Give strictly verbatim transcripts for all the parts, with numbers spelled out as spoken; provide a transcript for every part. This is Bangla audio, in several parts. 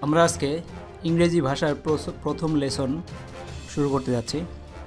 আমরা আজকে ইংরেজি ভাষার প্রথম লেসন শুরু করতে যাচ্ছি।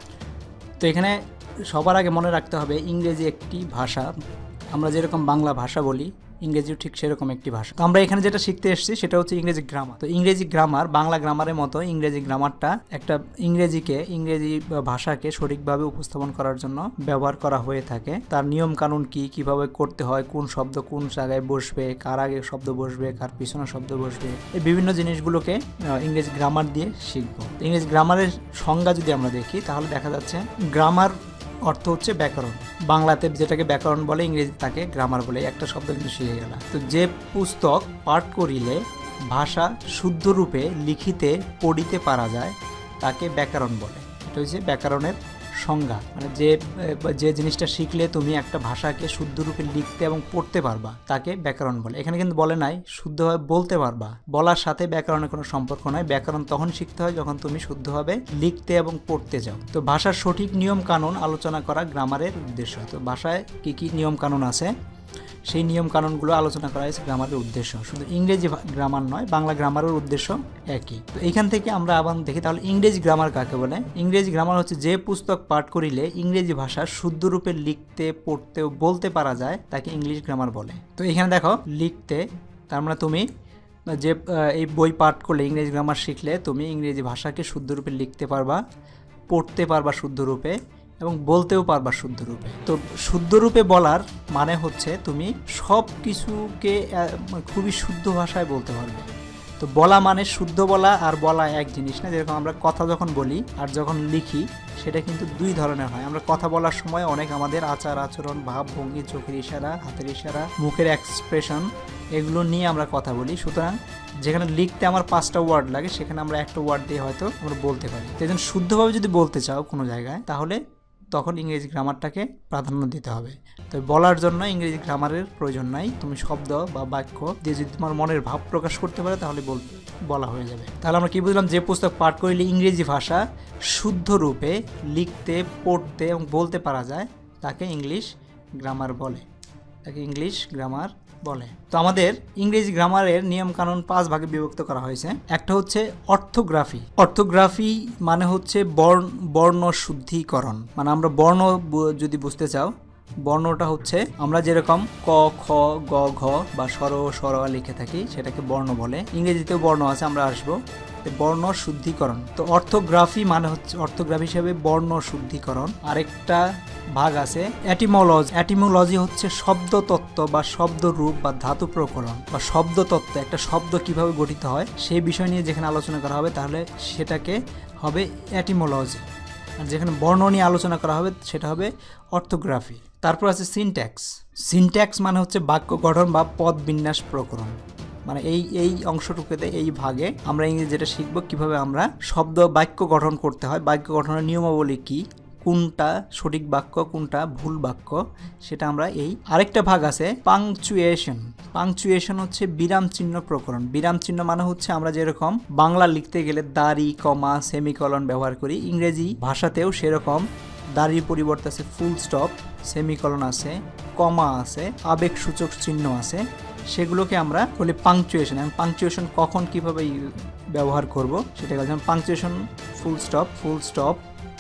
তো এখানে সবার আগে মনে রাখতে হবে ইংরেজি একটি ভাষা। আমরা যেরকম বাংলা ভাষা বলি, ইংরেজিও ঠিক সেরকম একটি ভাষা। তো আমরা এখানে যেটা শিখতে এসেছি সেটা হচ্ছে ইংরেজি গ্রামার। তো ইংরেজি গ্রামার বাংলা গ্রামারের মতো ইংরেজি গ্রামারটা একটা ইংরেজিকে ইংরেজি ভাষাকে সঠিকভাবে উপস্থাপন করার জন্য ব্যবহার করা হয়ে থাকে। তার নিয়ম কানুন কি, কিভাবে করতে হয়, কোন শব্দ কোন জায়গায় বসবে, কার আগে শব্দ বসবে, কার পিছনে শব্দ বসবে, এই বিভিন্ন জিনিসগুলোকে ইংরেজি গ্রামার দিয়ে শিখবো। ইংরেজি গ্রামারের সংজ্ঞা যদি আমরা দেখি তাহলে দেখা যাচ্ছে গ্রামার অর্থ হচ্ছে ব্যাকরণ। বাংলাতে যেটাকে ব্যাকরণ বলে, ইংরেজি তাকে গ্রামার বলে। একটা শব্দ কিন্তু শিখে গেল। তো যে পুস্তক পাঠ করিলে ভাষা শুদ্ধ রূপে লিখিতে পড়িতে পারা যায় তাকে ব্যাকরণ বলে। এটা হচ্ছে ব্যাকরণের সংজ্ঞা। মানে যে যে জিনিসটা শিখলে তুমি একটা ভাষাকে শুদ্ধ রূপে লিখতে এবং পড়তে পারবা তাকে ব্যাকরণ বলে। এখানে কিন্তু বলে নাই শুদ্ধভাবে বলতে পারবা। বলার সাথে ব্যাকরণের কোনো সম্পর্ক নয়। ব্যাকরণ তখন শিখতে হয় যখন তুমি শুদ্ধভাবে লিখতে এবং পড়তে যাও। তো ভাষার সঠিক নিয়ম কানুন আলোচনা করা গ্রামারের উদ্দেশ্য। তো ভাষায় কি কি নিয়ম কানুন আছে সেই নিয়ম কানুনগুলো আলোচনা করা হয়েছে গ্রামারের উদ্দেশ্য। শুধু ইংরেজি গ্রামার নয়, বাংলা গ্রামারের উদ্দেশ্য একই। তো এইখান থেকে আমরা আবার দেখি তাহলে ইংরেজি গ্রামার কাকে বলে। ইংরেজি গ্রামার হচ্ছে যে পুস্তক পাঠ করিলে ইংরেজি ভাষা শুদ্ধ রূপে লিখতে পড়তে ও বলতে পারা যায় তাকে ইংলিশ গ্রামার বলে। তো এখানে দেখো লিখতে, তার মানে তুমি যে এই বই পাঠ করলে ইংরেজি গ্রামার শিখলে তুমি ইংরেজি ভাষাকে শুদ্ধ রূপে লিখতে পারবা, পড়তে পারবা শুদ্ধ রূপে এবং বলতেও পারবা শুদ্ধ রূপে। তো শুদ্ধ রূপে বলার মানে হচ্ছে তুমি সব কিছুকে খুবই শুদ্ধ ভাষায় বলতে পারবে। তো বলা মানে শুদ্ধ বলা আর বলা এক জিনিস না। যেরকম আমরা কথা যখন বলি আর যখন লিখি সেটা কিন্তু দুই ধরনের হয়। আমরা কথা বলার সময় অনেক আমাদের আচার আচরণ, ভাব ভঙ্গি, চোখের ইশারা, হাতের ইশারা, মুখের এক্সপ্রেশন এগুলো নিয়ে আমরা কথা বলি। সুতরাং যেখানে লিখতে আমার পাঁচটা ওয়ার্ড লাগে সেখানে আমরা একটা ওয়ার্ড দিয়ে হয়তো আমরা বলতে পারি। তো একজন শুদ্ধভাবে যদি বলতে চাও কোনো জায়গায় তাহলে তখন ইংরেজি গ্রামারটাকে প্রাধান্য দিতে হবে। তো বলার জন্য ইংরেজি গ্রামারের প্রয়োজন নাই। তুমি শব্দ বা বাক্য দিয়ে যদি তোমার মনের ভাব প্রকাশ করতে পারে তাহলে বলা হয়ে যাবে। তাহলে আমরা কি বুঝলাম? যে পুস্তক পাঠ করিলে ইংরেজি ভাষা শুদ্ধ রূপে লিখতে পড়তে এবং বলতে পারা যায় তাকে ইংলিশ গ্রামার বলে। তাকে ইংলিশ গ্রামার বলে। তো আমাদের ইংরেজি গ্রামারের নিয়ম কানুন পাঁচ ভাগে বিভক্ত করা হয়েছে। একটা হচ্ছে অর্থোগ্রাফি। অর্থোগ্রাফি মানে হচ্ছে বর্ণ বর্ণ শুদ্ধিকরণ। মানে আমরা বর্ণ যদি বুঝতে চাও, বর্ণটা হচ্ছে আমরা যেরকম ক, খ, গ, ঘ বা স্বর স্বর লিখে থাকি সেটাকে বর্ণ বলে। ইংরেজিতেও বর্ণ আছে, আমরা আসবো। বর্ণ শুদ্ধিকরণ। তো অর্থোগ্রাফি মানে হচ্ছে অর্থোগ্রাফি হিসেবে বর্ণ শুদ্ধিকরণ। আরেকটা ভাগ আছে এটিমোলজি। এটিমোলজি হচ্ছে শব্দতত্ত্ব বা শব্দরূপ বা ধাতু প্রকরণ বা শব্দতত্ত্ব। একটা শব্দ কিভাবে গঠিত হয় সেই বিষয় নিয়ে যেখানে আলোচনা করা হবে তাহলে সেটাকে হবে এটিমোলজি। আর যেখানে বর্ণ নিয়ে আলোচনা করা হবে সেটা হবে অর্থোগ্রাফি। তারপর আছে সিনট্যাক্স। সিনট্যাক্স মানে হচ্ছে বাক্য গঠন বা পদ বিন্যাস প্রকরণ। মানে এই এই অংশটুকুতে এই ভাগে আমরা ইংরেজি যেটা শিখবো কিভাবে আমরা শব্দ বাক্য গঠন করতে হয়, বাক্য গঠনের নিয়মাবলী কি, কোনটা সঠিক বাক্য কোনটা ভুল বাক্য সেটা আমরা এই। আরেকটা ভাগ আছে পাংচুয়েশন। পাংচুয়েশন হচ্ছে বিরাম চিহ্ন প্রকরণ। বিরাম চিহ্ন মানে হচ্ছে আমরা যেরকম বাংলা লিখতে গেলে দাড়ি, কমা, সেমিকলন ব্যবহার করি, ইংরেজি ভাষাতেও সেরকম দাড়ির পরিবর্তে আছে ফুল স্টপ, সেমিকলন আছে, কমা আছে, আবেগসূচক চিহ্ন আছে, সেগুলোকে আমরা বলি পাংচুয়েশন। এবং পাংচুয়েশন কখন কিভাবে ব্যবহার করব সেটা যেমন punctuation full stop, full stop,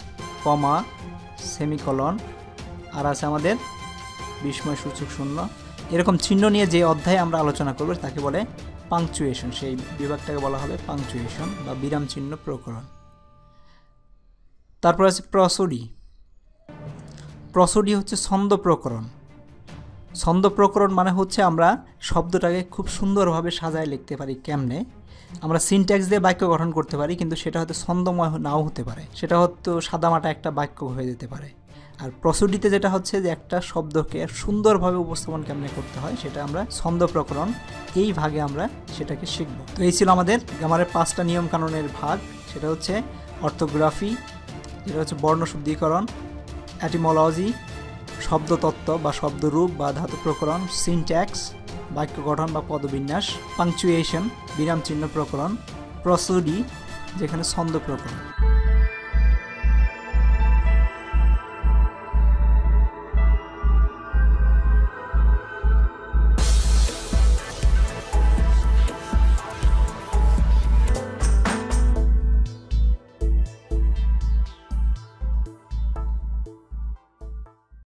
comma, semicolon আর আছে আমাদের বিস্ময় সূচক শূন্য। এরকম চিহ্ন নিয়ে যে অধ্যায়ে আমরা আলোচনা করব তাকে বলে পাংচুয়েশন। সেই বিভাগটাকে বলা হবে পাংচুয়েশন বা বিরাম চিহ্ন প্রকরণ। তারপর আছে প্রসোডি। প্রসোডি হচ্ছে ছন্দ প্রকরণ। ছন্দ প্রকরণ মানে হচ্ছে আমরা শব্দটাকে খুব সুন্দরভাবে সাজায় লিখতে পারি। কেমনে? আমরা সিনট্যাক্স দিয়ে বাক্য গঠন করতে পারি, কিন্তু সেটা হয়তো ছন্দময় নাও হতে পারে, সেটা হয়তো সাদামাটা একটা বাক্য হয়ে যেতে পারে। আর প্রসোডিতে যেটা হচ্ছে যে একটা শব্দকে সুন্দরভাবে উপস্থাপন কেমনে করতে হয় সেটা আমরা ছন্দ প্রকরণ এই ভাগে আমরা সেটাকে শিখব। তো এই ছিল আমাদের গ্রামারের পাঁচটা নিয়ম কানুনের ভাগ। সেটা হচ্ছে অর্থোগ্রাফি, যেটা হচ্ছে বর্ণ শুদ্ধিকরণ, এটিমোলজি শব্দতত্ত্ব বা শব্দরূপ বা ধাতু প্রকরণ, সিনট্যাক্স বাক্য গঠন বা পদবিন্যাস, পাংচুয়েশন বিরাম চিহ্ন প্রকরণ, প্রসোডি যেখানে ছন্দ প্রকরণ।